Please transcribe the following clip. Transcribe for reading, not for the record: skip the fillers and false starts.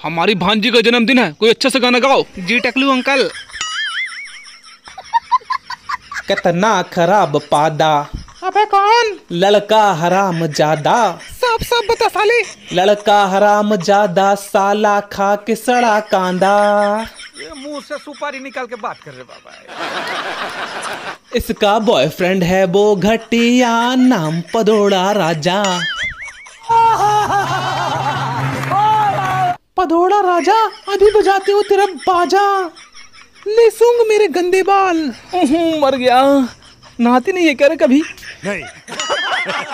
हमारी भांजी का जन्मदिन है, कोई अच्छा सा गाना गाओ। जी टकलू अंकल। कितना खराब पादा, अबे कौन? लड़का हराम ज्यादा, सब सब बता साले। लड़का हराम ज्यादा, साला खा के सड़ा कांदा। ये मुंह से सुपारी निकाल के बात कर रहे बाबा। इसका बॉयफ्रेंड है वो घटिया, नाम पदोड़ा राजा। पदोड़ा राजा, अभी बजाते हो तेरा बाजा। ले सूंघ मेरे गंदे बाल। मर गया। नहाती नहीं है क्या रे कभी? नहीं।